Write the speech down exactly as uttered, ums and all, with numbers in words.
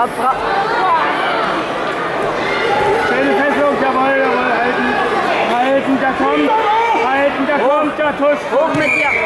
Bra bra Schöne Fesselung, jawohl, jawohl, halten. Halten, da kommt. Halten, da kommt, der Tusch. Hoch mit dir.